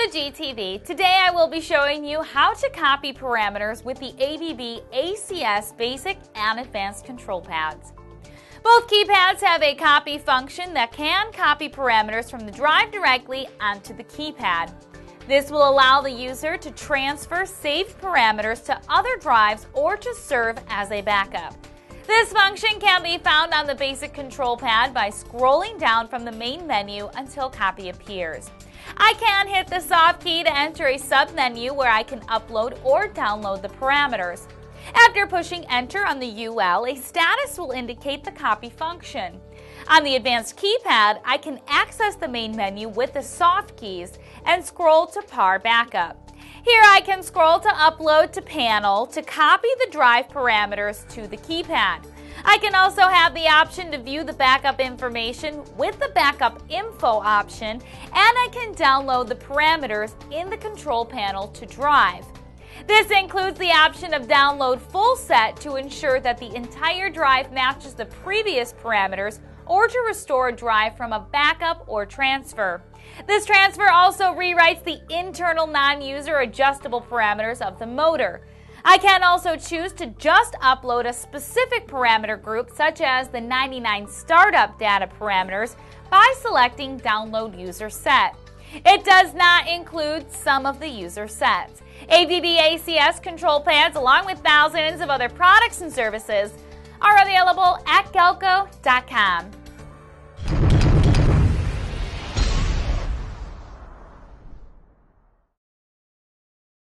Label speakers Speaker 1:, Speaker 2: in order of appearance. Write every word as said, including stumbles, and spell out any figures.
Speaker 1: Welcome to G T V. Today I will be showing you how to copy parameters with the A B B A C S Basic and Advanced Control Pads. Both keypads have a copy function that can copy parameters from the drive directly onto the keypad. This will allow the user to transfer saved parameters to other drives or to serve as a backup. This function can be found on the basic control pad by scrolling down from the main menu until copy appears. I can hit the soft key to enter a sub-menu where I can upload or download the parameters. After pushing enter on the U L, a status will indicate the copy function. On the advanced keypad, I can access the main menu with the soft keys and scroll to Par Backup. Here I can scroll to Upload to Panel to copy the drive parameters to the keypad. I can also have the option to view the backup information with the Backup Info option, and I can download the parameters in the control panel to drive. This includes the option of Download Full Set to ensure that the entire drive matches the previous parameters, or to restore a drive from a backup or transfer. This transfer also rewrites the internal non-user adjustable parameters of the motor. I can also choose to just upload a specific parameter group, such as the ninety-nine startup data parameters, by selecting Download User Set. It does not include some of the user sets. A B B A C S control pads, along with thousands of other products and services, are available at Galco dot com.